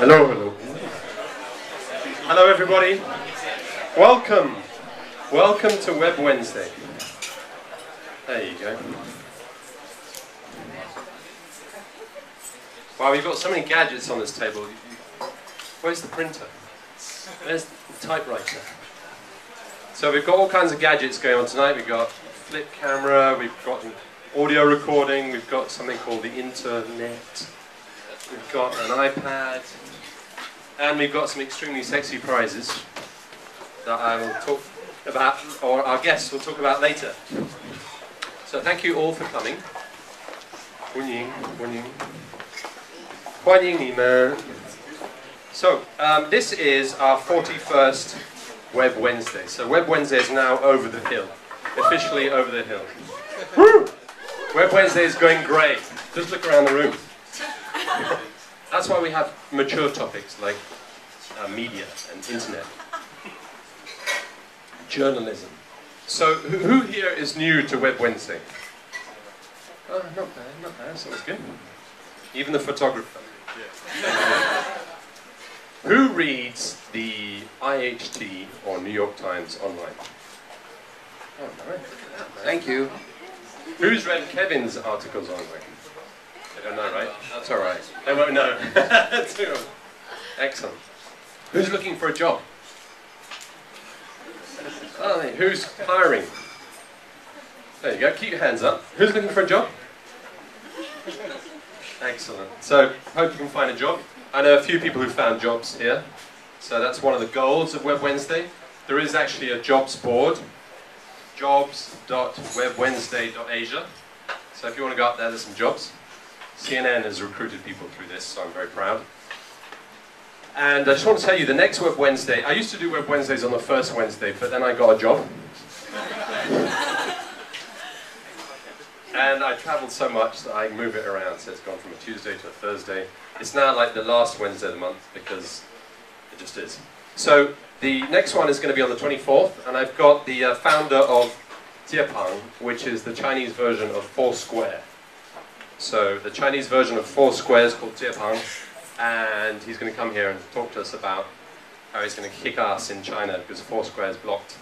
Hello, hello. Hello everybody. Welcome. Welcome to Web Wednesday. There you go. Wow, we've got so many gadgets on this table. Where's the printer? There's the typewriter. So we've got all kinds of gadgets going on tonight. We've got flip camera, we've got audio recording, we've got something called the internet, we've got an iPad, and we've got some extremely sexy prizes that I will talk about, or our guests will talk about later. So thank you all for coming. 欢迎，欢迎，欢迎你们. So this is our 41st Web Wednesday. So Web Wednesday is now over the hill, officially over the hill. Woo! Web Wednesday is going great. Just look around the room. That's why we have mature topics like media and internet, journalism. So who here is new to Web Wednesday? Oh, not bad, not bad. Sounds good. Even the photographer. Yeah. Who reads the IHT or New York Times online? Oh, nice. Thank you. Who's read Kevin's articles online? They don't know, right? That's all right. They won't know. Excellent. Who's looking for a job? Oh, who's hiring? There you go. Keep your hands up. Who's looking for a job? Excellent. So, hope you can find a job. I know a few people who found jobs here. So that's one of the goals of Web Wednesday. There is actually a jobs board. jobs.webwednesday.asia. So if you want to go up there, there's some jobs. CNN has recruited people through this, so I'm very proud. And I just want to tell you, the next Web Wednesday, I used to do Web Wednesdays on the first Wednesday, but then I got a job. And I traveled so much that I move it around, so it's gone from a Tuesday to a Thursday. It's now like the last Wednesday of the month, because it just is. So the next one is going to be on the 24th, and I've got the founder of Jiepang, which is the Chinese version of Foursquare. So the Chinese version of Foursquare is called Jiepang, and he's going to come here and talk to us about how he's going to kick ass in China because Foursquare is blocked.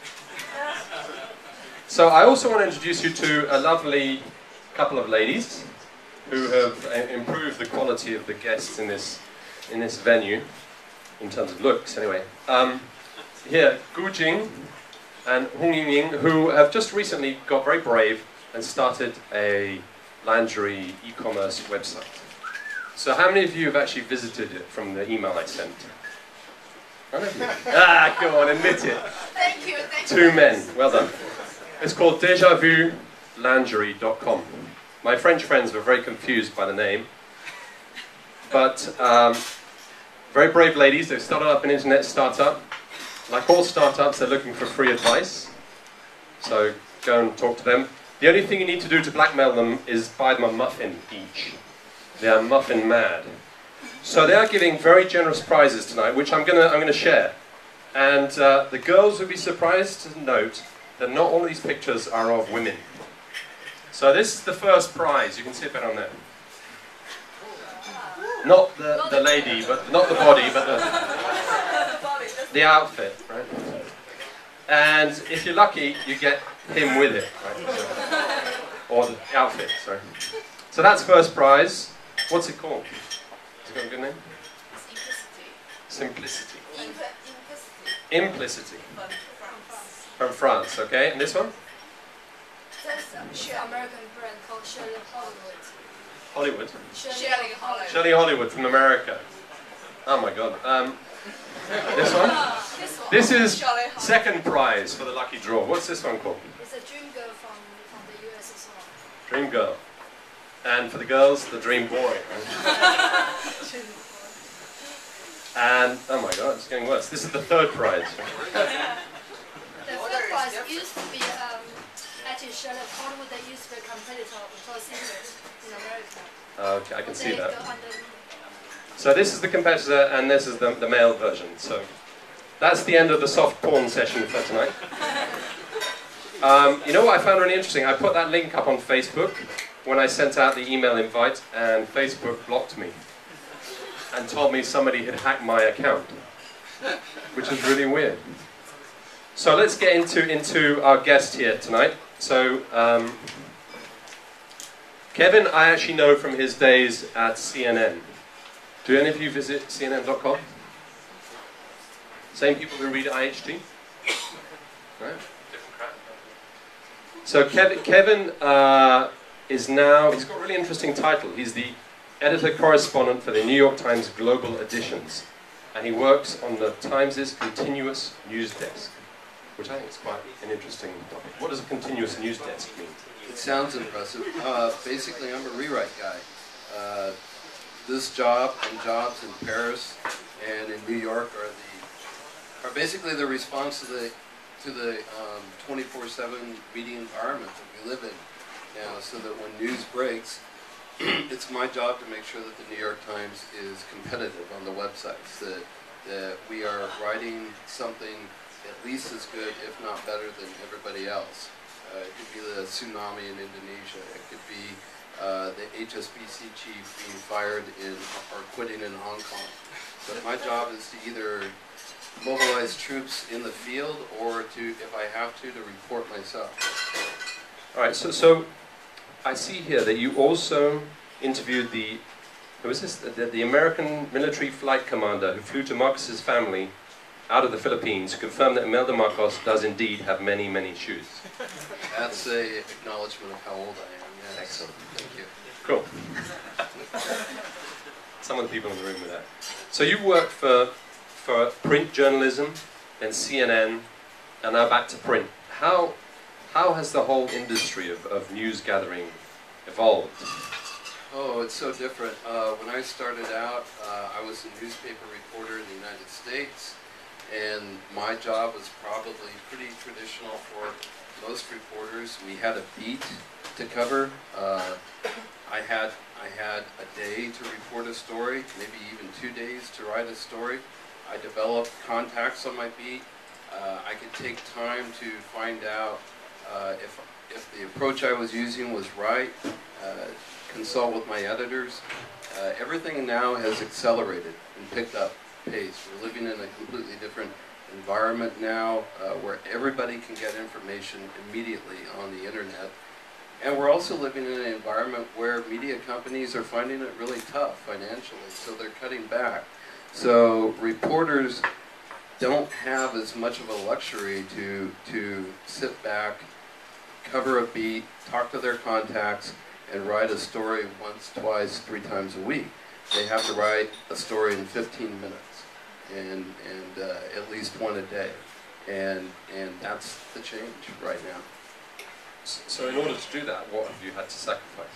So I also want to introduce you to a lovely couple of ladies who have improved the quality of the guests in this venue, in terms of looks anyway. Here, Gu Jing and Hong Yingying, who have just recently got very brave and started a lingerie e-commerce website. So how many of you have actually visited it from the email I sent? None of you? Ah, go on, admit it. Thank you, thank you. 2 men, well done. It's called DejaVuLingerie.com. My French friends were very confused by the name, but very brave ladies. They've started up an internet startup. Like all startups, they're looking for free advice. So go and talk to them. The only thing you need to do to blackmail them is buy them a muffin each. They are muffin mad. So they are giving very generous prizes tonight, which I'm gonna share. And the girls will be surprised to note that not all these pictures are of women. So this is the first prize. You can see it better on there. Not the lady, but not the body, but the outfit, right? And if you're lucky, you get him with it, right? Or the outfit, sorry. So that's first prize. What's it called? Has it got a good name? Simplicity. Implicity. From France, okay. And this one? That's an American brand called Shirley Hollywood. Hollywood? Shirley Hollywood. Shirley Hollywood from America. Oh my god. This one? This is second prize for the lucky draw. What's this one called? It's a dream girl from the US as well. Dream girl. And for the girls, the dream boy. Right? And, oh my god, it's getting worse. This is the third prize. The third prize used to be actually Shirley Hollywood. They used to be a competitor of Victoria's Secret in America. Okay, I can see that. So this is the competitor, and this is the male version. So that's the end of the soft porn session for tonight. You know what I found really interesting? I put that link up on Facebook when I sent out the email invite, and Facebook blocked me. and told me somebody had hacked my account, which is really weird. So let's get into our guest here tonight. So Kevin, I actually know from his days at CNN. Do any of you visit CNN.com? Same people who read IHT? Right? Different crowd. So Kevin is now, he's got a really interesting title. He's the editor-correspondent for the New York Times Global Editions. And he works on the Times' continuous news desk, which I think is quite an interesting topic. What does a continuous news desk mean? It sounds impressive. Basically, I'm a rewrite guy. This job and jobs in Paris and in New York are basically the response to the 24/7 media environment that we live in now. So that when news breaks, it's my job to make sure that the New York Times is competitive on the websites. That we are writing something at least as good, if not better, than everybody else. It could be the tsunami in Indonesia. It could be the HSBC chief being fired or quitting in Hong Kong. But my job is to either mobilize troops in the field or to, if I have to report myself. All right, so I see here that you also interviewed the American military flight commander who flew to Marcos's family out of the Philippines, to confirm that Imelda Marcos does indeed have many, many shoes. That's an acknowledgement of how old I am. Yes. Excellent. Thank you. Cool. Some of the people in the room with that. So you worked for print journalism, then CNN, and now back to print. How has the whole industry of news gathering evolved? Oh, it's so different. When I started out, I was a newspaper reporter in the United States. And my job was probably pretty traditional for most reporters. We had a beat to cover. I had a day to report a story, maybe even 2 days to write a story. I developed contacts on my beat. I could take time to find out if the approach I was using was right, consult with my editors. Everything now has accelerated and picked up pace. We're living in a completely different environment now where everybody can get information immediately on the internet. And we're also living in an environment where media companies are finding it really tough financially, so they're cutting back. So reporters don't have as much of a luxury to sit back, cover a beat, talk to their contacts, and write a story once, twice, 3 times a week. They have to write a story in 15 minutes. And at least one a day, and that's the change right now. So in order to do that, what have you had to sacrifice?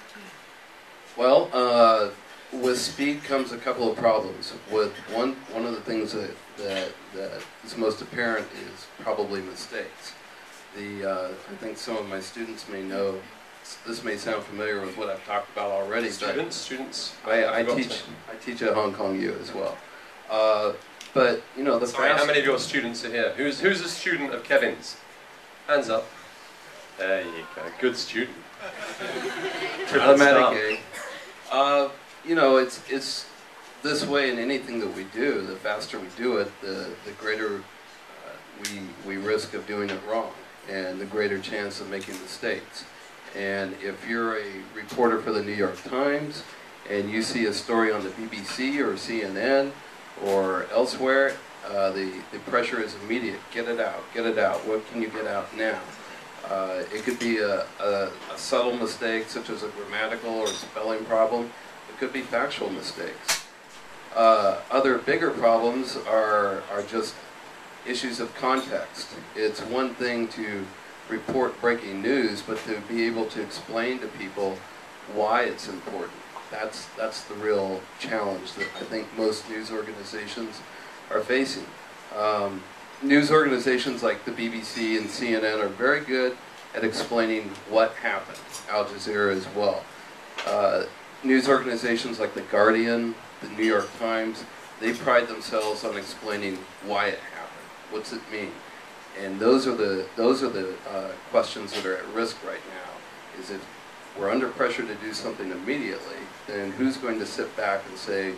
Well, with speed comes a couple of problems. With one of the things that is most apparent is probably mistakes. I think some of my students may know. This may sound familiar with what I've talked about already. Students. I teach at Hong Kong U as well. But you know, how many of your students are here? Who's a student of Kevin's? Hands up. There you go. Good student. Automatic A. You know, it's this way in anything that we do. The faster we do it, the greater we risk of doing it wrong, and the greater chance of making mistakes. And if you're a reporter for the New York Times and you see a story on the BBC or CNN or elsewhere, the pressure is immediate. Get it out, get it out. What can you get out now? It could be a subtle mistake, such as a grammatical or spelling problem. It could be factual mistakes. Other bigger problems are just issues of context. It's one thing to report breaking news, but to be able to explain to people why it's important. That's the real challenge that I think most news organizations are facing. News organizations like the BBC and CNN are very good at explaining what happened. Al Jazeera as well. News organizations like The Guardian, the New York Times, they pride themselves on explaining why it happened. What's it mean? And those are the questions that are at risk right now. Is if we're under pressure to do something immediately, then who's going to sit back and say,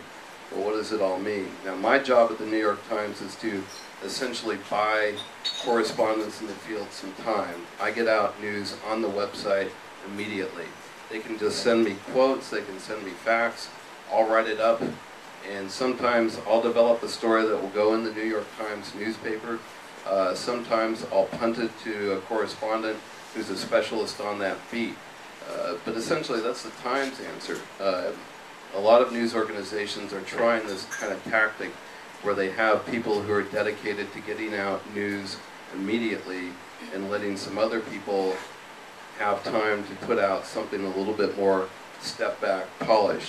Well, what does it all mean? Now, my job at the New York Times is to essentially buy correspondents in the field some time. I get out news on the website immediately. They can just send me quotes, they can send me facts, I'll write it up, and sometimes I'll develop a story that will go in the New York Times newspaper. Sometimes I'll punt it to a correspondent who's a specialist on that beat. But essentially that's the Times answer. A lot of news organizations are trying this kind of tactic where they have people who are dedicated to getting out news immediately and letting some other people have time to put out something a little bit more step back, polished.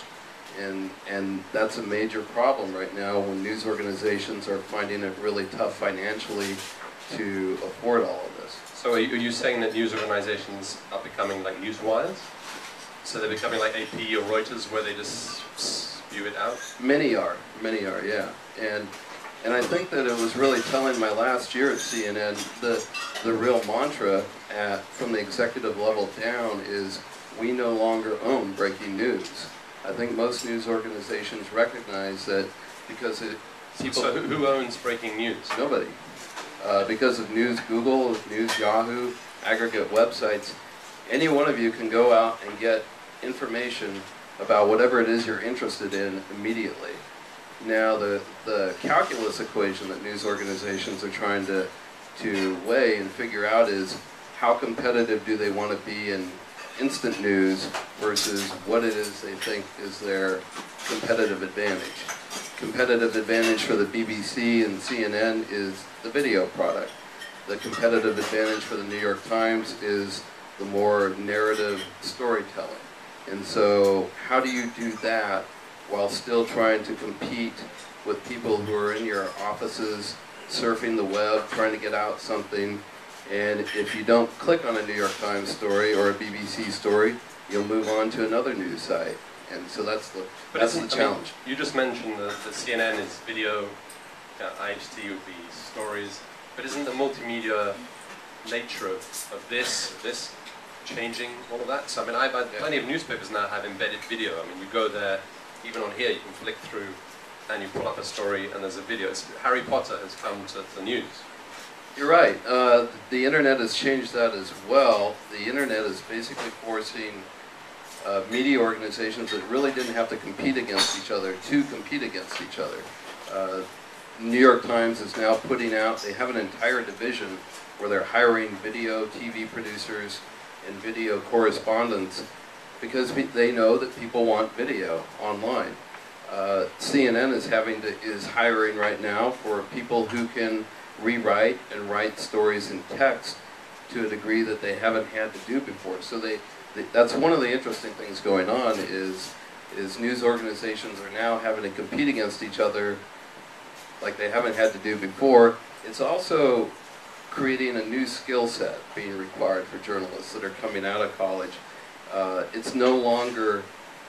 And that's a major problem right now when news organizations are finding it really tough financially to afford all of this. So are you saying that news organizations are becoming like news wires? So they're becoming like AP or Reuters where they just spew it out? Many are, yeah. And I think that it was really telling my last year at CNN, the real mantra from the executive level down is we no longer own breaking news. I think most news organizations recognize that because people... So who owns breaking news? Nobody. Because of News Google, News Yahoo, aggregate websites, any one of you can go out and get information about whatever it is you're interested in immediately. Now the calculus equation that news organizations are trying to weigh and figure out is how competitive do they want to be in instant news versus what it is they think is their competitive advantage. Competitive advantage for the BBC and CNN is the video product. The competitive advantage for the New York Times is the more narrative storytelling. And so how do you do that while still trying to compete with people who are in your offices, surfing the web, trying to get out something, and if you don't click on a New York Times story or a BBC story, you'll move on to another news site. And so that's the challenge. I mean, you just mentioned that CNN is video, IHT would be stories, but isn't the multimedia nature of this changing all of that? So I mean, I've had plenty of newspapers now have embedded video. I mean, you go there, even on here, you can flick through and you pull up a story and there's a video. Harry Potter has come to the news. You're right. The internet has changed that as well. The internet is basically forcing media organizations that really didn't have to compete against each other to compete against each other. New York Times is now putting out, they have an entire division where they're hiring video, TV producers, and video correspondents because they know that people want video online. CNN is hiring right now for people who can rewrite and write stories in text to a degree that they haven't had to do before. So that's one of the interesting things going on is news organizations are now having to compete against each other like they haven't had to do before. It's also creating a new skill set being required for journalists that are coming out of college. It's no longer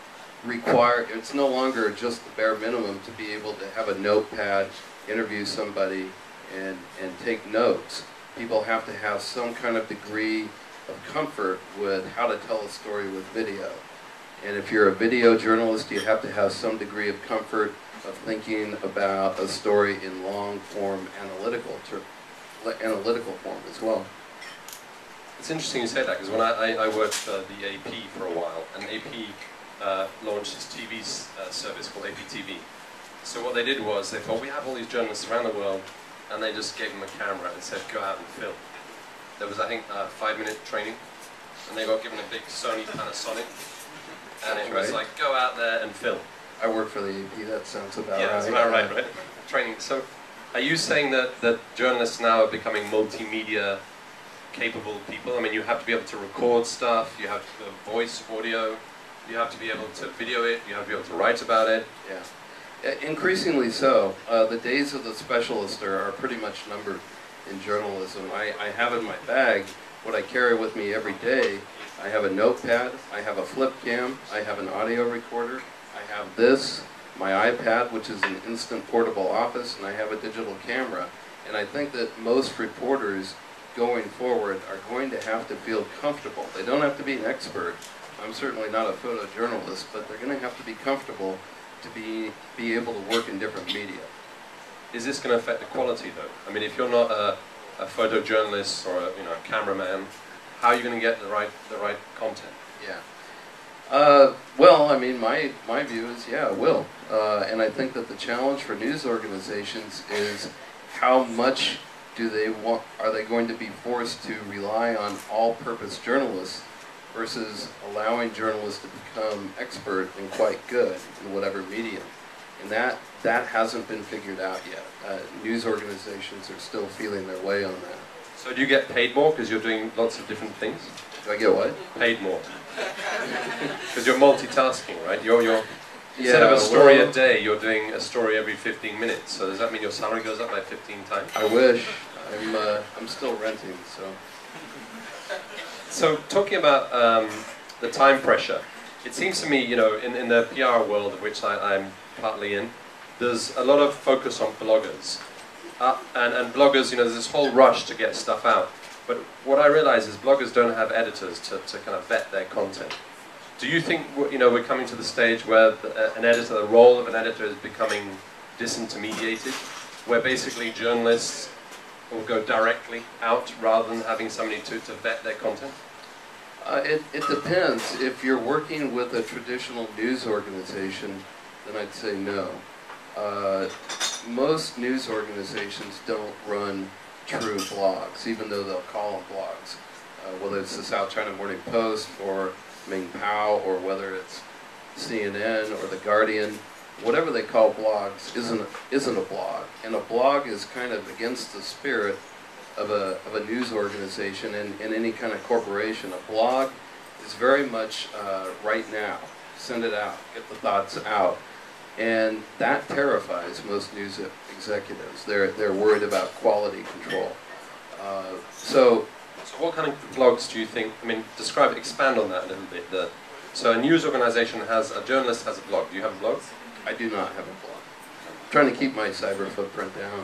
just the bare minimum to be able to have a notepad, interview somebody, and take notes. People have to have some kind of degree of comfort with how to tell a story with video. And if you're a video journalist, you have to have some degree of comfort of thinking about a story in long-form analytical form as well. It's interesting you say that, because when I worked for the AP for a while, and AP launched this TV service called APTV. So what they did was, they thought, we have all these journalists around the world, and they just gave them a camera and said, go out and film. There was, I think, 5-minute training, and they got given a big Sony Panasonic, and it was like, go out there and film. I work for the AP, that sounds about right. Yeah, that's about right? Training. So, are you saying that journalists now are becoming multimedia capable people? I mean, you have to be able to record stuff, you have to voice, audio, you have to be able to video it, you have to be able to write about it. Yeah. Increasingly so. The days of the specialist are pretty much numbered in journalism. I have in my bag what I carry with me every day. I have a notepad, I have a flip cam, I have an audio recorder, I have this, my iPad, which is an instant portable office, and I have a digital camera. And I think that most reporters going forward are going to have to feel comfortable. They don't have to be an expert. I'm certainly not a photojournalist, but they're going to have to be comfortable to be able to work in different media. Is this going to affect the quality, though? I mean, if you're not a photojournalist or a cameraman, how are you going to get the right content? Yeah. Well, I mean, my view is, yeah, it will. And I think that the challenge for news organizations is how much are they going to be forced to rely on all-purpose journalists versus allowing journalists to become expert and quite good in whatever medium. And that hasn't been figured out yet. News organizations are still feeling their way on that. So do you get paid more because you're doing lots of different things? Do I get what? Paid more. Because you're multitasking, right? Instead of a story a day, you're doing a story every 15 minutes. So does that mean your salary goes up by 15 times? I wish. I'm still renting, so. So talking about the time pressure, it seems to me, in the PR world, of which I'm partly in, there's a lot of focus on bloggers. And bloggers, there's this whole rush to get stuff out. But what I realize is bloggers don't have editors to kind of vet their content. Do you think we're coming to the stage where the role of an editor is becoming disintermediated, where basically journalists will go directly out rather than having somebody to vet their content? It depends. If you're working with a traditional news organization, then I'd say no. Most news organizations don't run true blogs, even though they'll call them blogs. Whether it's the South China Morning Post or Ming Pao, or whether it's CNN or The Guardian, whatever they call blogs isn't a blog. And a blog is kind of against the spirit of a news organization and any kind of corporation. A blog is very much right now, send it out, get the thoughts out. And that terrifies most news executives. They're worried about quality control. So what kind of blogs do you think, expand on that a little bit. So a news organization a journalist has a blog. Do you have a blog? I do not have a blog. I'm trying to keep my cyber footprint down.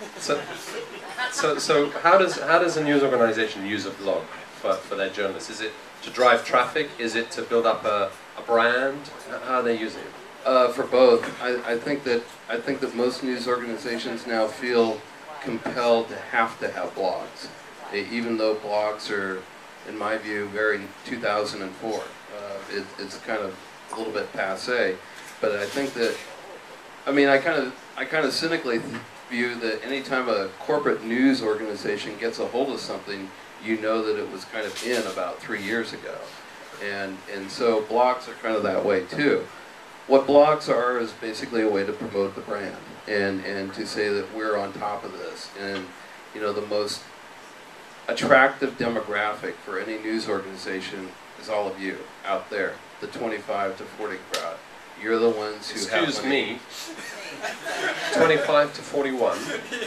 So how does a news organization use a blog for their journalists? Is it to drive traffic? Is it to build up a brand? How are they using it? For both. I think that most news organizations now feel compelled to have blogs, even though blogs are, in my view, very 2004. It's kind of a little bit passé, but I think that, I kind of cynically view that anytime a corporate news organization gets a hold of something, you know that it was kind of in about 3 years ago, and so blogs are kind of that way too. What blogs are is basically a way to promote the brand and to say that we're on top of this. And the most attractive demographic for any news organization is all of you out there, the 25 to 40 crowd. You're the ones who have money. Excuse me, 25 to 41.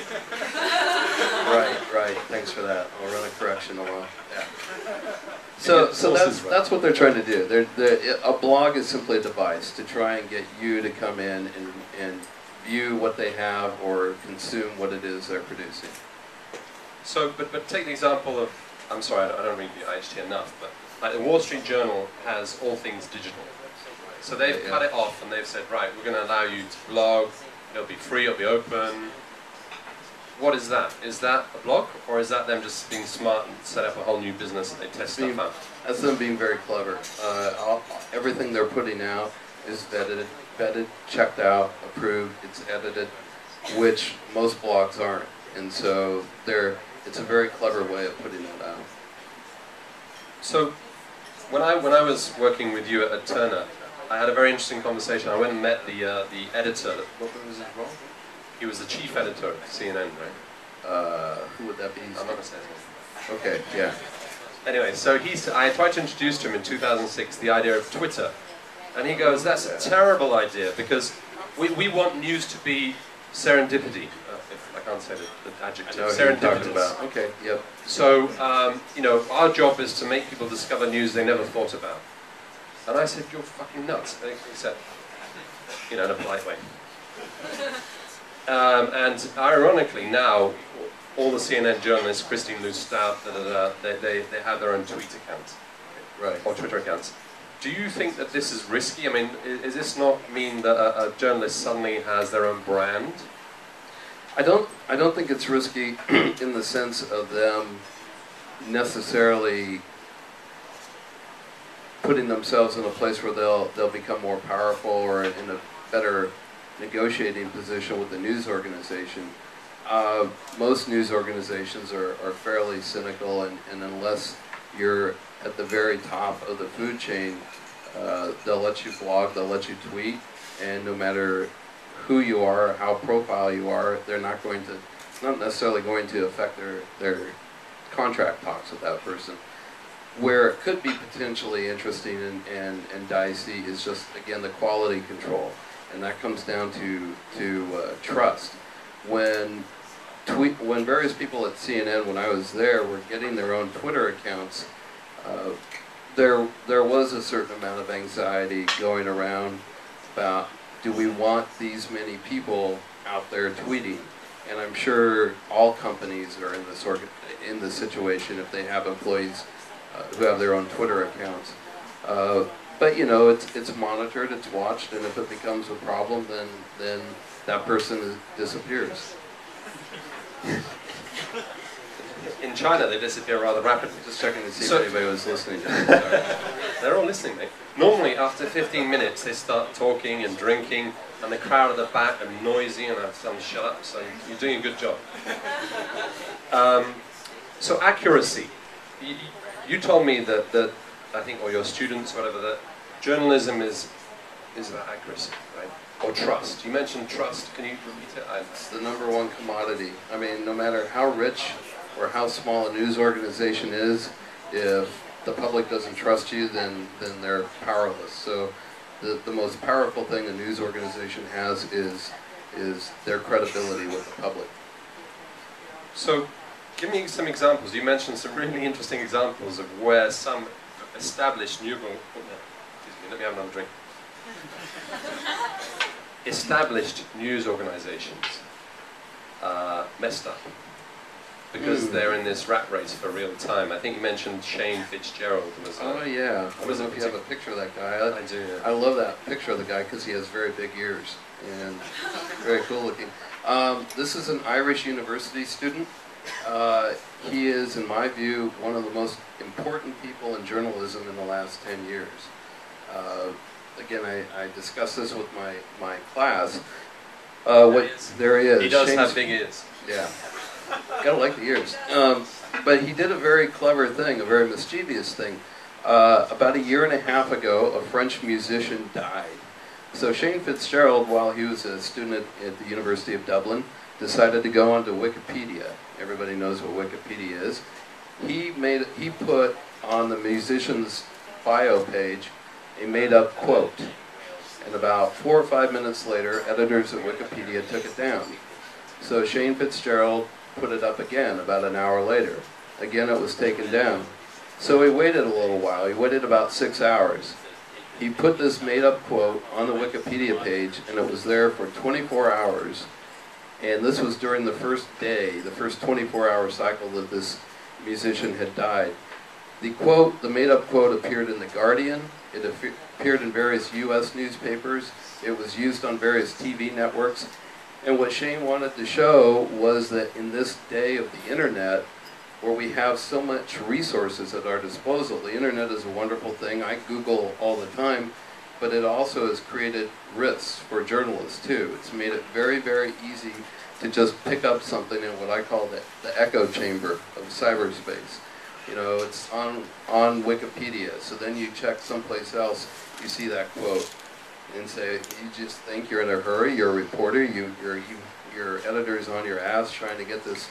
Right. Thanks for that. I'll run a correction along. Yeah. So that's what they're trying to do. A blog is simply a device to try and get you to come in and view what they have or consume what it is they're producing. So, but take the example of, I'm sorry, I don't read the IHT enough, but like the Wall Street Journal has all things digital. So they've cut it off and they've said, right, we're going to allow you to blog, it'll be free, it'll be open. What is that? Is that a blog, or is that them just being smart and set up a whole new business that they test stuff out? That's them being very clever. Everything they're putting out is vetted, checked out, approved, it's edited, which most blogs aren't. And so it's a very clever way of putting that out. So when I was working with you at Turner, I had a very interesting conversation. I went and met the editor. What was his role? He was the chief editor of CNN, right? Who would that be? I'm not going to say his name. Okay, yeah. Anyway, so I tried to introduce to him in 2006 the idea of Twitter. And he goes, that's a terrible idea, because we want news to be serendipity. If I can't say the adjective. Serendipitous. Okay, yep. So, our job is to make people discover news they never thought about. And I said, you're fucking nuts. And he said, in a polite way. And ironically now, all the CNN journalists, Christine Lou Stout, they have their own tweet accounts. Right. Or Twitter accounts. do you think that this is risky? I mean, is this not mean that a journalist suddenly has their own brand? I don't think it's risky in the sense of them necessarily putting themselves in a place where they'll become more powerful or in a better negotiating position with the news organization. Most news organizations are fairly cynical, and unless you're at the very top of the food chain, they'll let you blog, they'll let you tweet, and no matter who you are, how profile you are, they're not going to, it's not necessarily going to affect their contract talks with that person. Where it could be potentially interesting and dicey is just, again, the quality control. And that comes down to trust. When various people at CNN, when I was there, were getting their own Twitter accounts, there was a certain amount of anxiety going around about, do we want these many people out there tweeting? And I'm sure all companies are in this situation if they have employees who have their own Twitter accounts. But you know, it's monitored, it's watched, and if it becomes a problem, then that person disappears. In China, they disappear rather rapidly. Just checking to see if anybody was listening. They're all listening, mate. Normally, after 15 minutes, they start talking and drinking, and the crowd at the back are noisy, and I tell them, shut up, so you're doing a good job. So accuracy. You told me that I think, or your students, whatever, that journalism is about accuracy, right? Or trust. You mentioned trust. Can you repeat it? It's the #1 commodity. I mean, no matter how rich or how small a news organization is, if the public doesn't trust you, then they're powerless. So the most powerful thing a news organization has is their credibility with the public. So give me some examples. You mentioned some really interesting examples of where some established news... Excuse me, let me have another drink. Established news organizations messed up because they're in this rat race for real time. I think you mentioned Shane Fitzgerald. Oh yeah, I don't know if you have a picture of that guy. I do. Yeah. I love that picture of the guy because he has very big ears and very cool looking. This is an Irish university student. He is, in my view, one of the most important people in journalism in the last 10 years. Again, I discussed this with my class. There he is. He does have big ears. Yeah. Gotta like the ears. But he did a very clever thing, a very mischievous thing. About a year and a half ago, a French musician died. So Shane Fitzgerald, while he was a student at the University of Dublin, decided to go onto Wikipedia. Everybody knows what Wikipedia is. He put on the musician's bio page a made-up quote. And about 4 or 5 minutes later, editors at Wikipedia took it down. So Shane Fitzgerald put it up again about an hour later. Again, it was taken down. So he waited a little while. He waited about 6 hours. He put this made-up quote on the Wikipedia page, and it was there for 24 hours. And this was during the first day, the first 24-hour cycle that this musician had died. The quote, the made-up quote, appeared in The Guardian. It appeared in various U.S. newspapers. It was used on various TV networks. And what Shane wanted to show was that in this day of the internet, where we have so much resources at our disposal, the internet is a wonderful thing. I Google all the time, but it also has created risks for journalists too. It's made it very, very easy to just pick up something in what I call the echo chamber of cyberspace. You know, it's on Wikipedia, so then you check someplace else, you see that quote, and say, you just think you're in a hurry, you're a reporter, your editor's on your ass trying to get this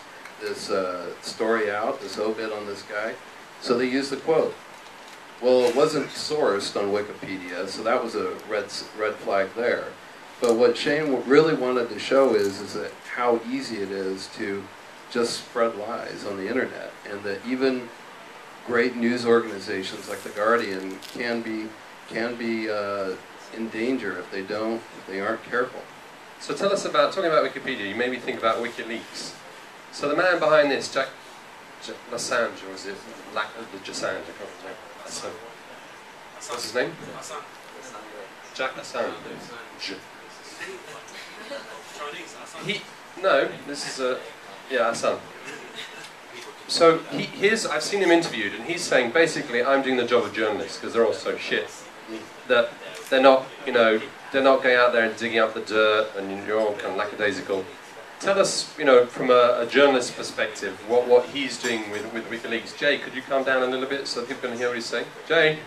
story out, this obit on this guy. So they use the quote. Well, it wasn't sourced on Wikipedia, so that was a red flag there. But what Shane really wanted to show is that how easy it is to just spread lies on the internet, and that even great news organizations like The Guardian can be in danger if they aren't careful. So tell us about, talking about Wikipedia, you made me think about WikiLeaks. So the man behind this, Assange, or is it Assange? I can't remember. So What's his name? Jack Hassan. No, this is Hassan. So I've seen him interviewed, and he's saying basically, I'm doing the job of journalists because they're all so shit that they're not going out there and digging up the dirt, and you're all kind of lackadaisical. Tell us, from a journalist's perspective, what he's doing with WikiLeaks. Jay, could you calm down a little bit so people can hear what he's saying? Jay?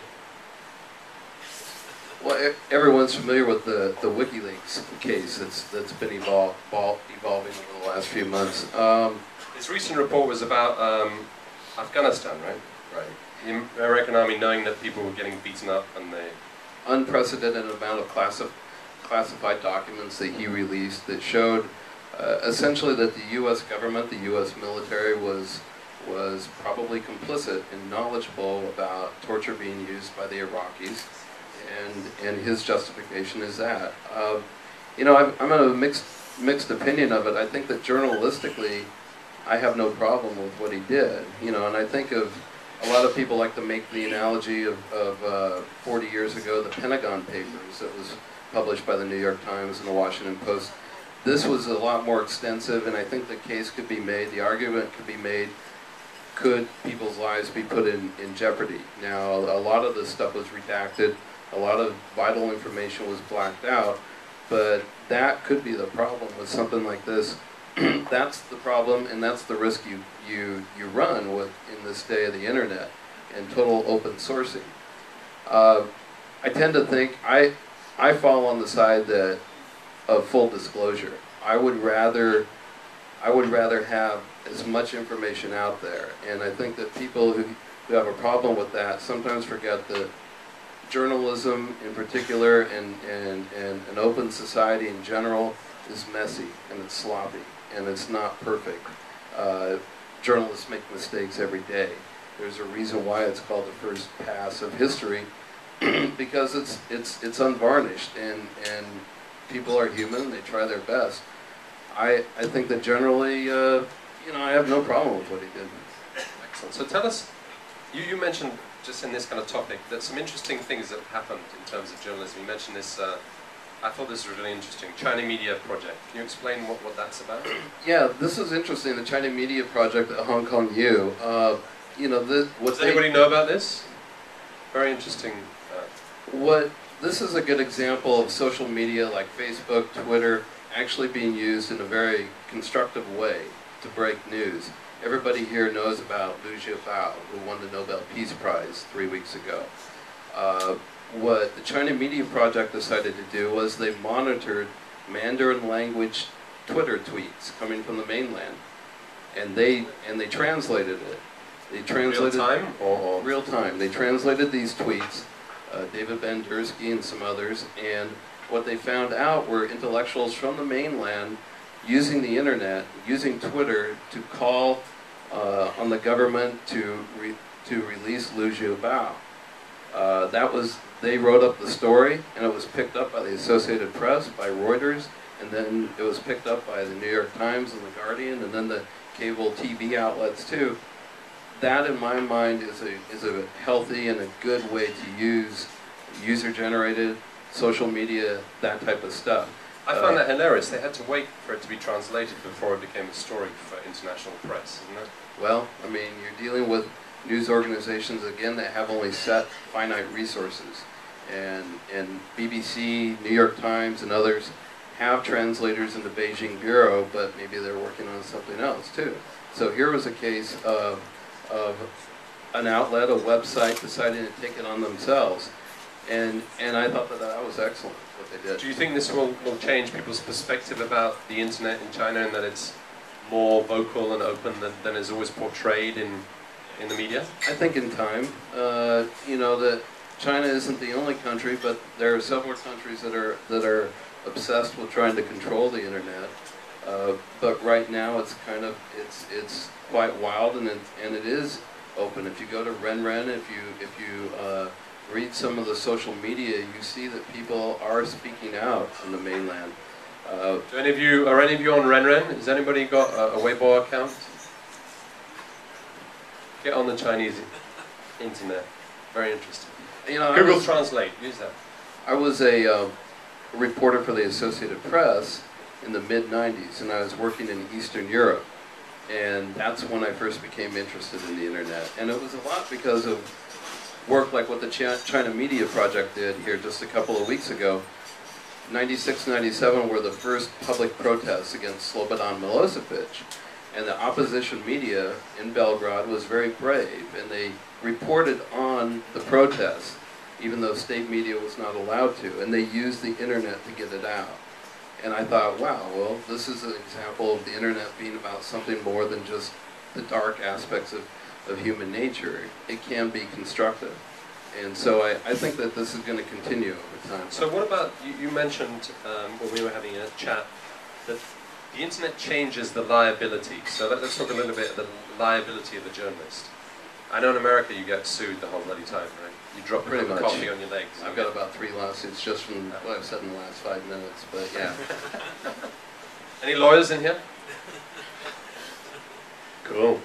Well, everyone's familiar with the WikiLeaks case that's been evolving over the last few months. This recent report was about Afghanistan, right? Right. The American army knowing that people were getting beaten up, and they... Unprecedented amount of classified documents that he released that showed essentially that the U.S. government, the U.S. military was probably complicit and knowledgeable about torture being used by the Iraqis, and his justification is that. I'm in a mixed opinion of it. I think that journalistically, I have no problem with what he did. And I think of a lot of people like to make the analogy of 40 years ago, the Pentagon Papers that was published by the New York Times and the Washington Post. This was a lot more extensive, and I think the case could be made, the argument could be made, could people's lives be put in jeopardy? Now, a lot of this stuff was redacted, a lot of vital information was blacked out, but that could be the problem with something like this. That's the problem, and that's the risk you run with in this day of the internet and total open sourcing. I tend to think I fall on the side of full disclosure. I would rather have as much information out there, and I think that people who have a problem with that sometimes forget that journalism in particular and an open society in general is messy and it's sloppy and it's not perfect. Journalists make mistakes every day. There's a reason why it's called the first pass of history because it's unvarnished and people are human. They try their best. I think that generally, I have no problem with what he did. Excellent. So tell us, you mentioned just in this kind of topic that some interesting things that happened in terms of journalism. You mentioned this. I thought this was really interesting. China Media Project. Can you explain what that's about? Yeah, this is interesting. The China Media Project at Hong Kong U. Does anybody know about this? Very interesting. This is a good example of social media like Facebook, Twitter, actually being used in a very constructive way to break news. Everybody here knows about Liu Xiaobo, who won the Nobel Peace Prize 3 weeks ago. What the China Media Project decided to do was they monitored Mandarin language Twitter tweets coming from the mainland, and they translated it. They translated real time or real time. They translated these tweets. David Bandersky and some others, and what they found out were intellectuals from the mainland using the internet, using Twitter to call on the government to release Liu Xiaobo. They wrote up the story, and it was picked up by the Associated Press, by Reuters, and then it was picked up by the New York Times and the Guardian, and then the cable TV outlets too. That, in my mind, is a healthy and a good way to use user-generated social media, that type of stuff. I found that hilarious. They had to wait for it to be translated before it became a story for international press, isn't it? Well, I mean, you're dealing with news organizations, again, that have only set finite resources. And BBC, New York Times, and others have translators in the Beijing Bureau, but maybe they're working on something else, too. So here was a case of an outlet, a website, deciding to take it on themselves. And I thought that was excellent, what they did. Do you think this will change people's perspective about the internet in China, and that it's more vocal and open than is always portrayed in the media? I think in time, that China isn't the only country, but there are several countries that are obsessed with trying to control the internet. But right now, it's quite wild, and it is open. If you go to Renren, if you read some of the social media, you see that people are speaking out on the mainland. Are any of you on Renren? Has anybody got a Weibo account? Get on the Chinese internet. Very interesting. you know, Google Translate, use that. I was a reporter for the Associated Press in the mid-90s, and I was working in Eastern Europe. And that's when I first became interested in the internet. And it was a lot because of work like what the China Media Project did here just a couple of weeks ago. 96, 97 were the first public protests against Slobodan Milosevic. And the opposition media in Belgrade was very brave, and they reported on the protests, even though state media was not allowed to, and they used the internet to get it out. And I thought, wow, well, this is an example of the internet being about something more than just the dark aspects of human nature. It can be constructive. And so I think that this is going to continue over time. So what about, you mentioned when we were having a chat, that the internet changes the liability. So let's talk a little bit of the liability of the journalist. I know in America you get sued the whole bloody time, right? You drop a cup of coffee on your legs. I've got about 3 lawsuits just from what I've said in the last 5 minutes, but yeah. Any lawyers in here? Cool.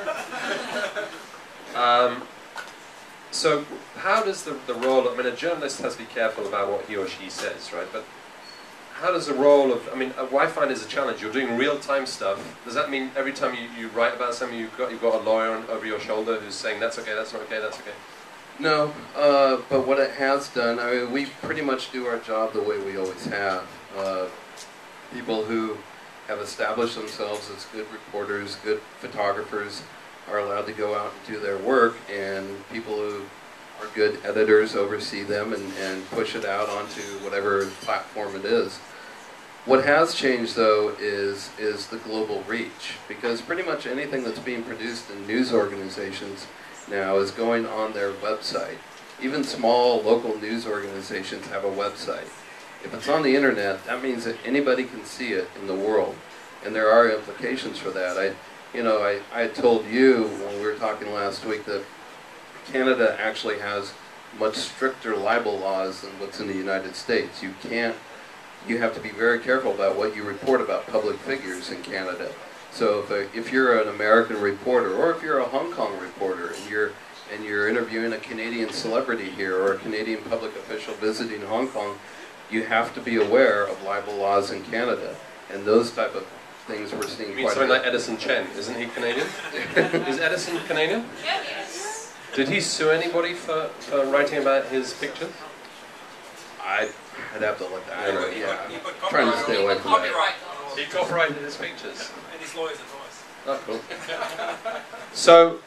So how does the role, I mean, a journalist has to be careful about what he or she says, right? But how does the role of, I mean, what I find is a challenge. You're doing real-time stuff. Does that mean every time you write about something, you've got a lawyer over your shoulder who's saying, that's okay, that's not okay, that's okay? No, but what it has done, I mean, we pretty much do our job the way we always have. People who have established themselves as good reporters, good photographers, are allowed to go out and do their work, and people who are good editors oversee them and push it out onto whatever platform it is. What has changed, though, is the global reach, because pretty much anything that's being produced in news organizations now is going on their website. Even small local news organizations have a website. If it's on the internet, that means that anybody can see it in the world, and there are implications for that. I told you when we were talking last week that Canada actually has much stricter libel laws than what's in the United States. You have to be very careful about what you report about public figures in Canada. So if you're an American reporter, or if you're a Hong Kong reporter, and you're interviewing a Canadian celebrity here, or a Canadian public official visiting Hong Kong, you have to be aware of libel laws in Canada. And those type of things we're seeing quite a bit. You mean something like Edison Chen, isn't he Canadian? Is Edison Canadian? Yes. Did he sue anybody for writing about his pictures? I'd have to look that up. Yeah. He put Trying to stay away from that. copyright. He copyrighted his pictures. And his lawyer's advice. Oh, cool. So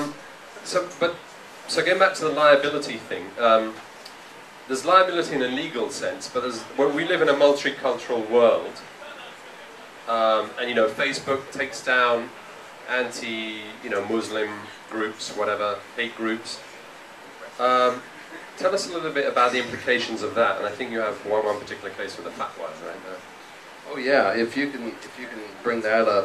getting back to the liability thing, there's liability in a legal sense, but we live in a multicultural world, and Facebook takes down Muslim groups, whatever, hate groups. Tell us a little bit about the implications of that, and I think you have one particular case with the fatwa right now. Oh yeah, if you can bring that up.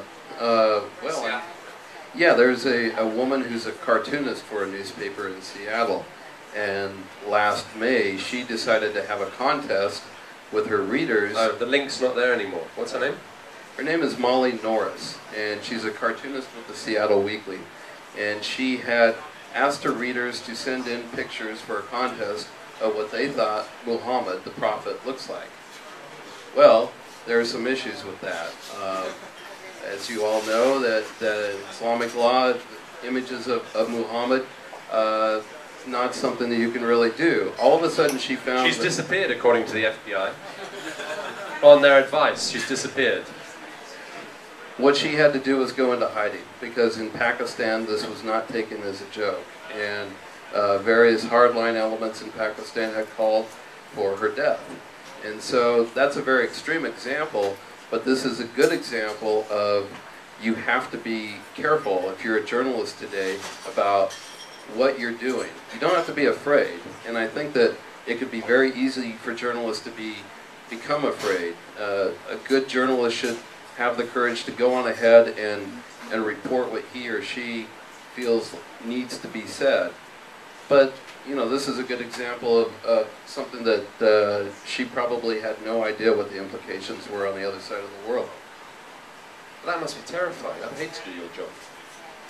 Yeah, there's a woman who's a cartoonist for a newspaper in Seattle, and last May she decided to have a contest with her readers. The link's not there anymore. What's her name? Her name is Molly Norris, and she's a cartoonist with the Seattle Weekly, and she had asked her readers to send in pictures for a contest of what they thought Muhammad, the prophet, looks like. Well, there are some issues with that. As you all know, that Islamic law, images of Muhammad, not something that you can really do. All of a sudden she found... She's disappeared, according to the FBI. On their advice, she's disappeared. What she had to do was go into hiding, because in Pakistan this was not taken as a joke, and various hardline elements in Pakistan had called for her death. And so that's a very extreme example, but this is a good example of you have to be careful if you're a journalist today about what you're doing. You don't have to be afraid, and I think that it could be very easy for journalists to become afraid. A good journalist should have the courage to go on ahead and report what he or she feels needs to be said. But, this is a good example of something that she probably had no idea what the implications were on the other side of the world. That must be terrifying. I'd hate to do your job.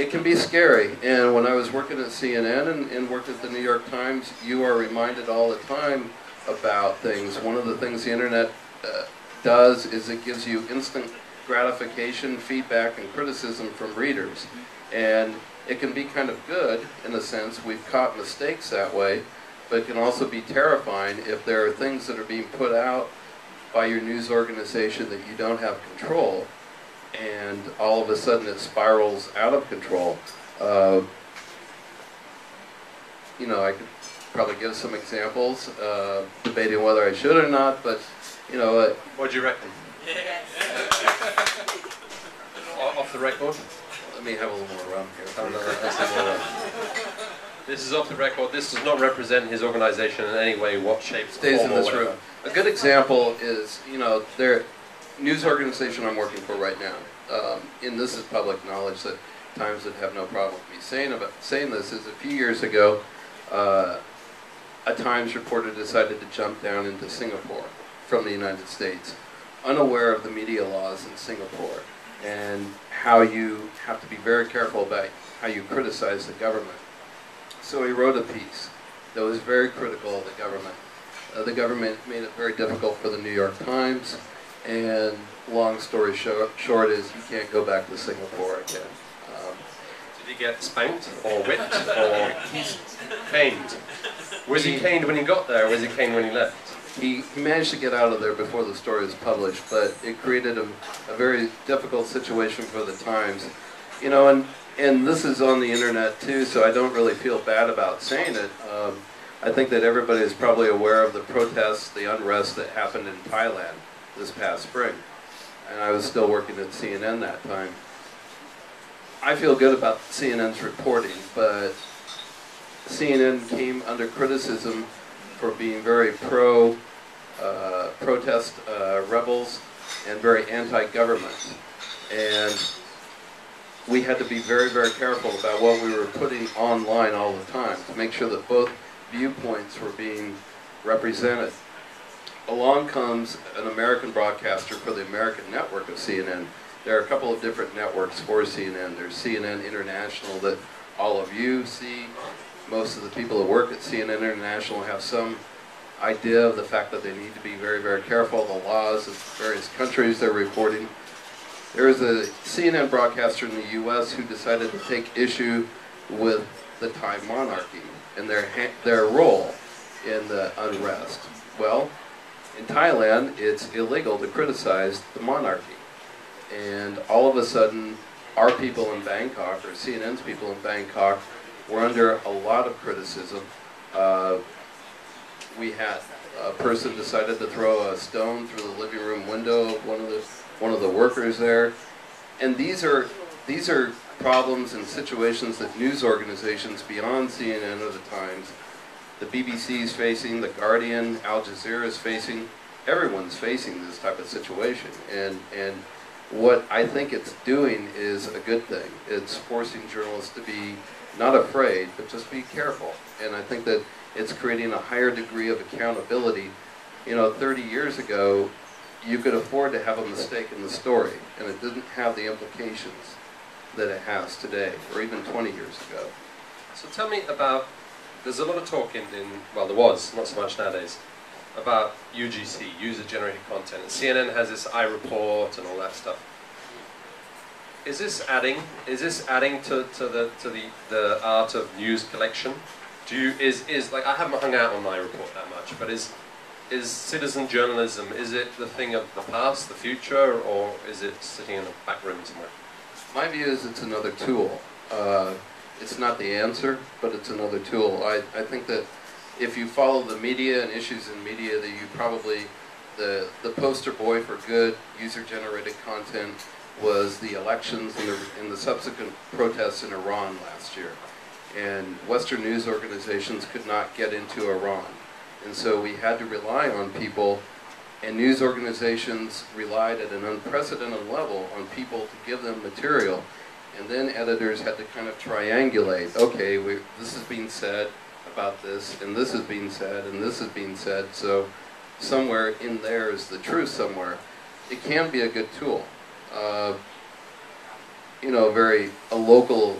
it can be scary. And when I was working at CNN and worked at the New York Times, you are reminded all the time about things. One of the things the internet does is it gives you instant gratification, feedback, and criticism from readers. And it can be kind of good in a sense. We've caught mistakes that way, but it can also be terrifying if there are things that are being put out by your news organization that you don't have control, and all of a sudden it spirals out of control. You know, I could probably give some examples, debating whether I should or not, but you know. What do you reckon? Off the record? Let me have a little more rum here. Oh, no, that's a little rum. This is off the record. This does not represent his organization in any way, what shape, stays in form, or this room. whatever. A good example is, you know, their news organization I'm working for right now, and this is public knowledge that Times would have no problem with me saying this, is a few years ago, a Times reporter decided to jump down into Singapore from the United States, unaware of the media laws in Singapore, and how you have to be very careful about how you criticize the government. So he wrote a piece that was very critical of the government. The government made it very difficult for the New York Times, and long story short is he can't go back to Singapore again. Did he get spanked, or whipped, or caned? Was he caned when he got there, or was he caned when he left? He managed to get out of there before the story was published, but it created a very difficult situation for the Times. You know, and this is on the internet too, so I don't really feel bad about saying it. I think that everybody is probably aware of the protests, the unrest that happened in Thailand this past spring. And I was still working at CNN that time. I feel good about CNN's reporting, but CNN came under criticism for being very protest rebels and very anti-government. And we had to be very, very careful about what we were putting online all the time to make sure that both viewpoints were being represented. Along comes an American broadcaster for the American network of CNN. There are a couple of different networks for CNN. There's CNN International that all of you see. Most of the people that work at CNN International have some idea of the fact that they need to be very, very careful of the laws of various countries they're reporting. There is a CNN broadcaster in the U.S. who decided to take issue with the Thai monarchy and their role in the unrest. Well, in Thailand, it's illegal to criticize the monarchy. And all of a sudden, our people in Bangkok, or CNN's people in Bangkok, were under a lot of criticism. We had a person decided to throw a stone through the living room window of one of the workers there. And these are problems and situations that news organizations beyond CNN or the Times, the BBC is facing, the Guardian, Al Jazeera is facing. Everyone's facing this type of situation. And what I think it's doing is a good thing. It's forcing journalists to be not afraid, but just be careful. And I think that it's creating a higher degree of accountability. You know, 30 years ago, you could afford to have a mistake in the story, and it didn't have the implications that it has today, or even 20 years ago. So tell me about, there's a lot of talk well, there was, not so much nowadays, about UGC, user-generated content. And CNN has this iReport and all that stuff. Is this adding to the art of news collection? Like, I haven't hung out on iReport that much, but is citizen journalism, is it the thing of the past, the future, or is it sitting in a back room somewhere? My view is it's another tool. It's not the answer, but it's another tool. I think that if you follow the media and issues in media, that you probably, the poster boy for good user-generated content was the elections and the subsequent protests in Iran last year. And Western news organizations could not get into Iran. And so we had to rely on people, and news organizations relied at an unprecedented level on people to give them material. And then editors had to kind of triangulate, okay, this is being said about this, and this is being said, and this is being said, so somewhere in there is the truth somewhere. It can be a good tool. You know, a local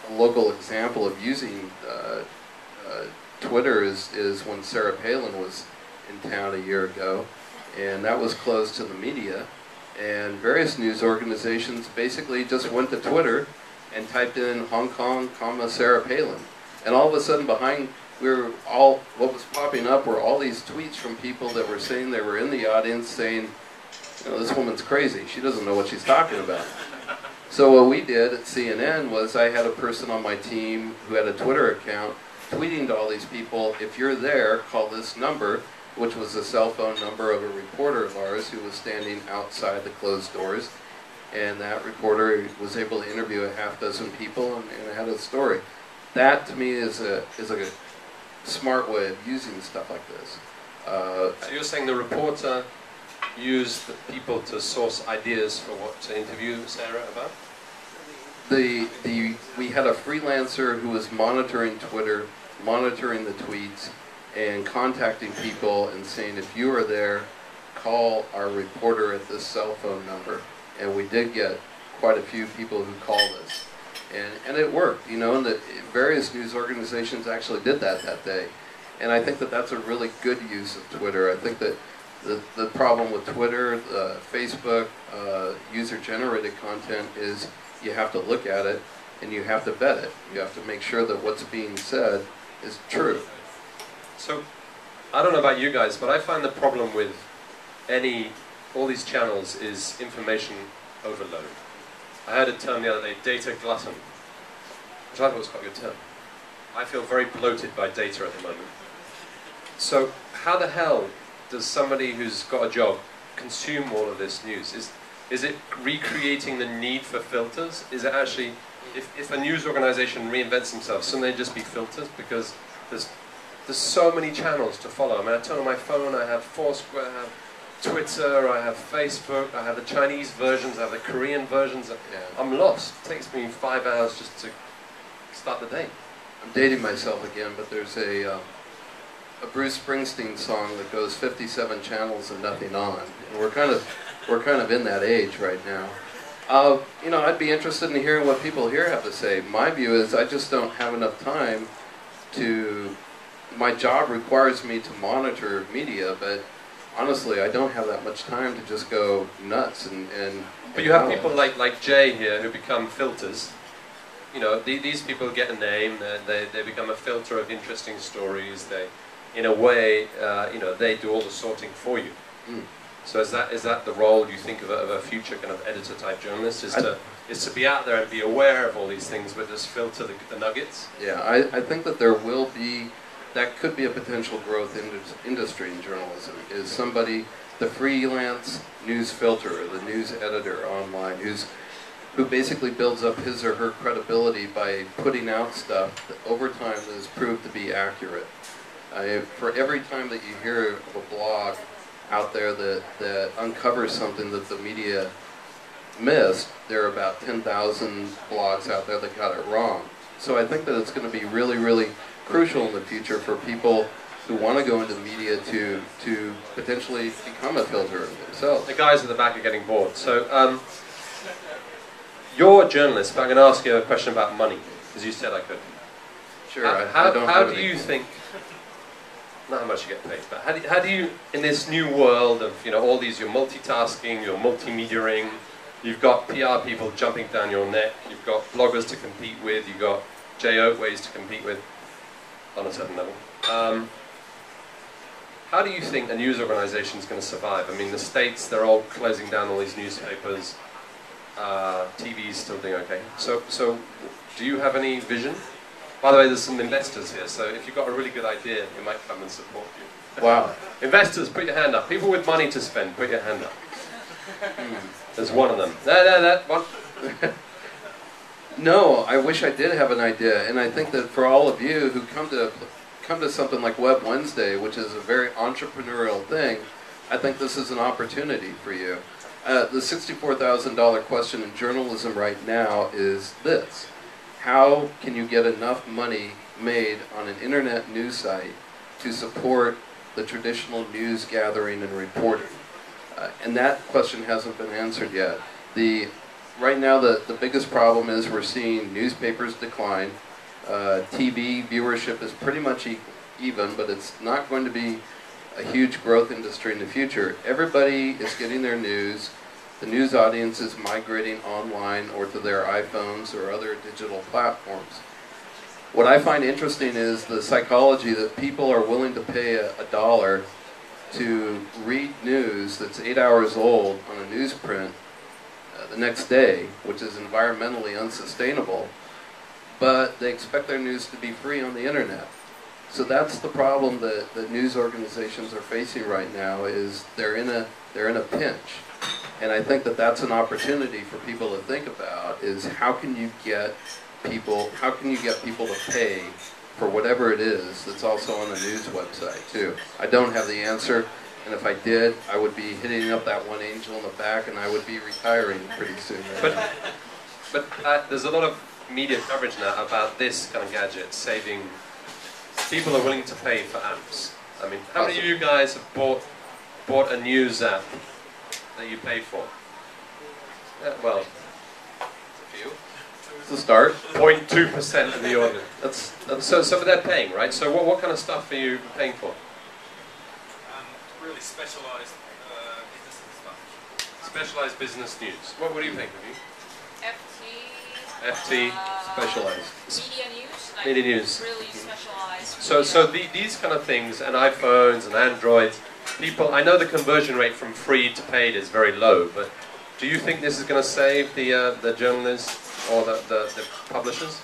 local example of using Twitter is when Sarah Palin was in town a year ago, and that was closed to the media, and various news organizations basically just went to Twitter and typed in Hong Kong, Sarah Palin, and all of a sudden what was popping up were all these tweets from people that were saying they were in the audience saying, you know, this woman's crazy, she doesn't know what she's talking about. So what we did at CNN was I had a person on my team who had a Twitter account tweeting to all these people, if you're there, call this number, which was the cell phone number of a reporter of ours who was standing outside the closed doors. And that reporter was able to interview a half dozen people and had a story. That to me is a smart way of using stuff like this. You're saying the reporter used the people to source ideas for what to interview Sarah about? We had a freelancer who was monitoring Twitter, monitoring the tweets, and contacting people and saying, if you are there, call our reporter at this cell phone number. And we did get quite a few people who called us. And it worked, you know, and the various news organizations actually did that day. And I think that that's a really good use of Twitter. I think that the problem with Twitter, Facebook, user-generated content is you have to look at it and you have to vet it. You have to make sure that what's being said is true. So, I don't know about you guys, but I find the problem with all these channels is information overload. I heard a term the other day, data glutton, which I thought was quite a good term. I feel very bloated by data at the moment. So, how the hell does somebody who's got a job consume all of this news? Is it recreating the need for filters? Is it actually, if a news organization reinvents themselves, shouldn't they just be filters? Because there's so many channels to follow. I mean, I turn on my phone, I have Foursquare, I have Twitter, I have Facebook, I have the Chinese versions, I have the Korean versions. Yeah. I'm lost. It takes me 5 hours just to start the day. I'm dating myself again, but there's a Bruce Springsteen song that goes 57 channels and nothing on. And we're kind of in that age right now. You know, I'd be interested in hearing what people here have to say. My view is I just don't have enough time to. My job requires me to monitor media, but honestly, I don't have that much time to just go nuts and. But you have people like Jay here who become filters. You know, these people get a name. They become a filter of interesting stories. They, in a way, you know, they do all the sorting for you. Mm. So is that the role you think of a future kind of editor type journalist? Is to be out there and be aware of all these things, but just filter the nuggets? Yeah, I think that there will be. That could be a potential growth industry in journalism, is somebody, the freelance news filter, the news editor online, who basically builds up his or her credibility by putting out stuff that over time that has proved to be accurate. For every time that you hear of a blog out there that uncovers something that the media missed, there are about 10,000 blogs out there that got it wrong. So I think that it's going to be really, really crucial in the future for people who want to go into the media to potentially become a filter themselves. The guys at the back are getting bored. So you're a journalist, but I'm going to ask you a question about money, because you said I could. Sure. How do you think? Not how much you get paid, but how do you, in this new world of, you know, all these, you're multitasking, you're multimediaing, you've got PR people jumping down your neck, you've got bloggers to compete with, you've got Jay Oatways to compete with, on a certain level. How do you think a news organization is going to survive? I mean, the States, they're all closing down all these newspapers, TV's still doing okay. So do you have any vision? By the way, there's some investors here, so if you've got a really good idea, we might come and support you. Wow. Investors, put your hand up. People with money to spend, put your hand up. There's one of them. That one. No, I wish I did have an idea, and I think that for all of you who come to something like Web Wednesday, which is a very entrepreneurial thing, I think this is an opportunity for you. The $64,000 question in journalism right now is this: how can you get enough money made on an internet news site to support the traditional news gathering and reporting? And that question hasn't been answered yet. The right now the biggest problem is we're seeing newspapers decline. TV viewership is pretty much even, but it's not going to be a huge growth industry in the future. Everybody is getting their news. The news audience is migrating online or to their iPhones or other digital platforms. What I find interesting is the psychology that people are willing to pay a dollar to read news that's 8 hours old on a newsprint the next day, which is environmentally unsustainable, but they expect their news to be free on the internet. So that's the problem that news organizations are facing right now, is they're in a pinch. And I think that that's an opportunity for people to think about, is how can you get people to pay for whatever it is that's also on the news website too. I don't have the answer, and if I did, I would be hitting up that one angel in the back and I would be retiring pretty soon. But there's a lot of media coverage now about this kind of gadget saving. People are willing to pay for apps. I mean, how many of you guys have bought a news app that you pay for? Well, a few. It's a start. 0.2% of the audience. So they're paying, right? So what kind of stuff are you paying for? Really specialised business stuff. Specialised business news. What are you paying for? FT. Specialised. Media news. Like Media news. Really specialised. So these kind of things, and iPhones and Androids, people, I know the conversion rate from free to paid is very low, but do you think this is going to save the journalists or the publishers?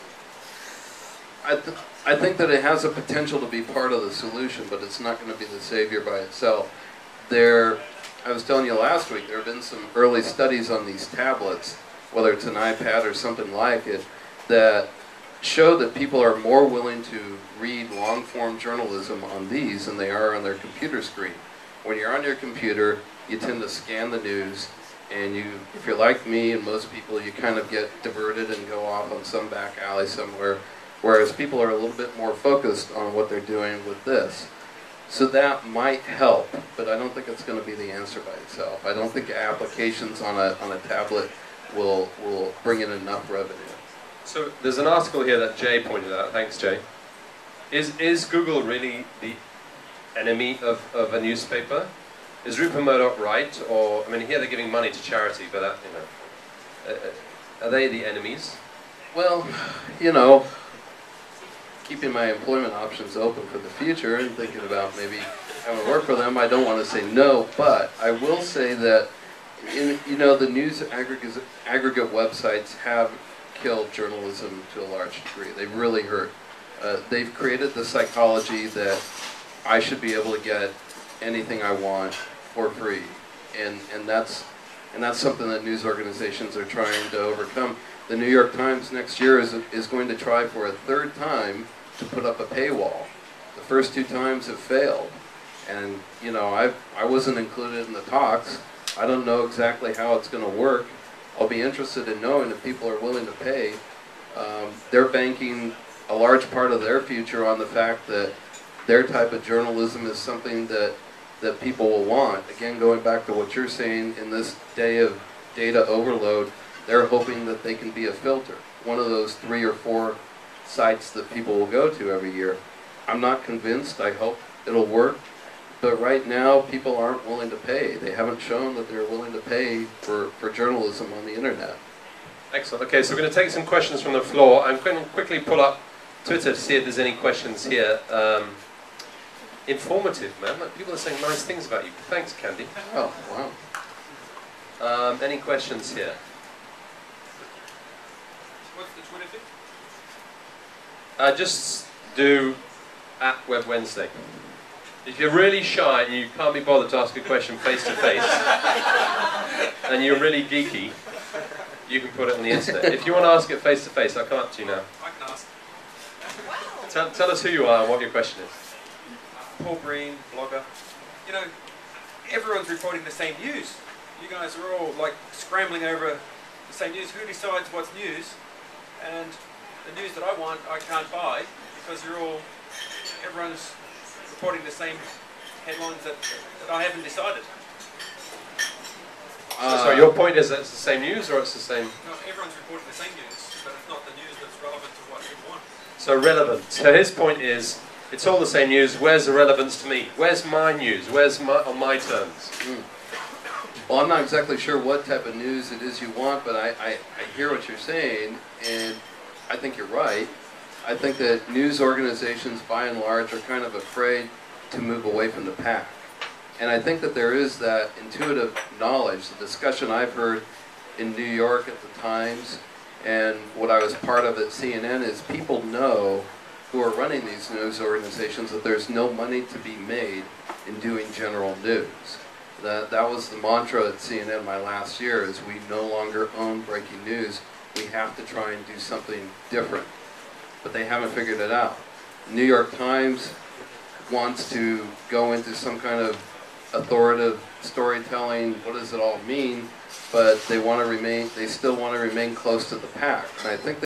I think that it has a potential to be part of the solution, but it's not going to be the savior by itself. I was telling you last week, there have been some early studies on these tablets, whether it's an iPad or something like it, that show that people are more willing to read long-form journalism on these than they are on their computer screen. When you're on your computer, you tend to scan the news, and if you're like me and most people, you kind of get diverted and go off on some back alley somewhere, whereas people are a little bit more focused on what they're doing with this. So that might help, but I don't think it's going to be the answer by itself. I don't think applications on a tablet will bring in enough revenue. So there's an article here that Jay pointed out. Thanks, Jay. Is Google really the enemy of a newspaper? Is Rupert Murdoch right? Or, I mean, here they're giving money to charity, but are they the enemies? Well, keeping my employment options open for the future and thinking about maybe having to work for them, I don't want to say no, but I will say that the news aggregate websites have killed journalism to a large degree. They've really hurt. They've created the psychology that I should be able to get anything I want for free, and that's something that news organizations are trying to overcome. The New York Times next year is going to try for a third time to put up a paywall. The first 2 times have failed, and I wasn't included in the talks. I don't know exactly how it's going to work. I'll be interested in knowing if people are willing to pay. They're banking a large part of their future on the fact that their type of journalism is something that people will want. Again, going back to what you're saying, in this day of data overload, they're hoping that they can be a filter, one of those 3 or 4 sites that people will go to every year. I'm not convinced. I hope it'll work. But right now, people aren't willing to pay. They haven't shown that they're willing to pay for journalism on the internet. Excellent. Okay, so we're going to take some questions from the floor. I'm going to quickly pull up Twitter to see if there's any questions here. Informative, man. Like, people are saying nice things about you. Thanks, Candy. Oh, wow. Any questions here? What's the Twitter feed? Just do @WebWednesday. If you're really shy and you can't be bothered to ask a question face to face, and you're really geeky, you can put it on the internet. If you want to ask it face to face, I'll come up to you now. I can ask. Tell us who you are and what your question is. Paul Breen, blogger. Everyone's reporting the same news. You guys are all like scrambling over the same news. Who decides what's news? And the news that I want, I can't buy because everyone's reporting the same headlines that I haven't decided. So your point is that it's the same news, or it's the same? No, everyone's reporting the same news, but it's not the news that's relevant to what people want. So relevant. So his point is, it's all the same news. Where's the relevance to me? Where's my news? Where's my on my terms? Well, I'm not exactly sure what type of news it is you want, but I hear what you're saying, and I think you're right. I think that news organizations, by and large, are kind of afraid to move away from the pack. And I think that there is that intuitive knowledge. The discussion I've heard in New York at the Times, and what I was part of at CNN, is people know who are running these news organizations that there's no money to be made in doing general news. That was the mantra at CNN my last year, is we no longer own breaking news. We have to try and do something different. But they haven't figured it out. The New York Times wants to go into some kind of authoritative storytelling, what does it all mean? But they still want to remain close to the pack. And I think